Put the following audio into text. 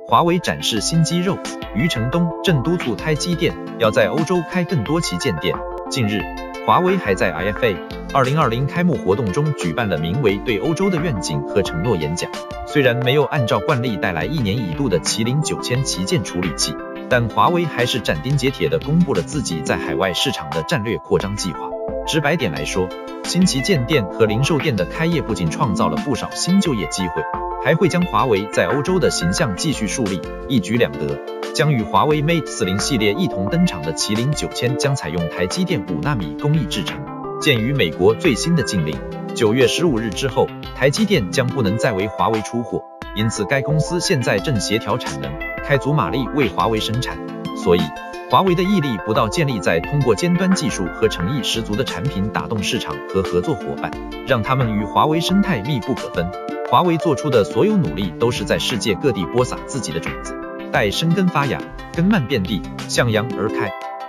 华为展示新肌肉，余承东正督促台积电要在欧洲开更多旗舰店。近日，华为还在 IFA 2020开幕活动中举办了名为对欧洲的愿景和承诺演讲。虽然没有按照惯例带来1年一度的麒麟9000旗舰处理器，但华为还是斩钉截铁地公布了自己在海外市场的战略扩张计划。直白点来说，新旗舰店和零售店的开业不仅创造了不少新就业机会，还会将华为在欧洲的形象继续树立，一举两得。将与华为 Mate 40系列一同登场的麒麟9000将采用台积电5纳米工艺制成。鉴于美国最新的禁令，9月15日之后，台积电将不能再为华为出货，因此该公司现在正协调产能，开足马力为华为生产。所以，华为的毅力不到建立在通过尖端技术和诚意十足的产品打动市场和合作伙伴，让他们与华为生态密不可分。华为做出的所有努力都是在世界各地播撒自己的种子，待生根发芽，根蔓遍地，向阳而开。